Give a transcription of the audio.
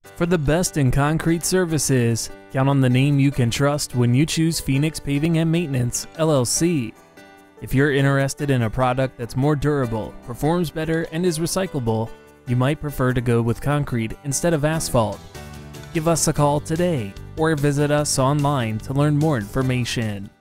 For the best in concrete services, count on the name you can trust when you choose Phenix Paving and Maintenance, LLC. If you're interested in a product that's more durable, performs better, and is recyclable, you might prefer to go with concrete instead of asphalt. Give us a call today or visit us online to learn more information.